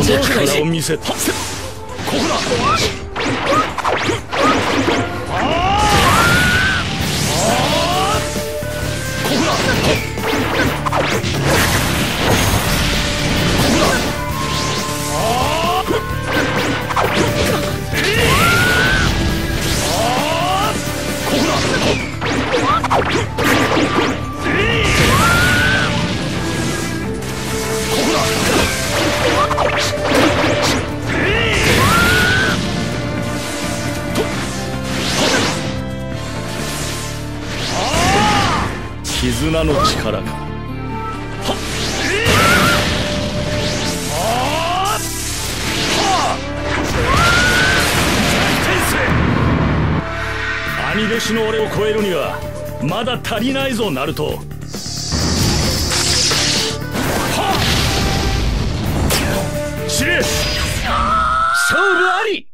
力を見せた。ここだ。絆の力か。兄弟子の俺を超えるにはまだ足りないぞ、ナルト。司令、勝負あり。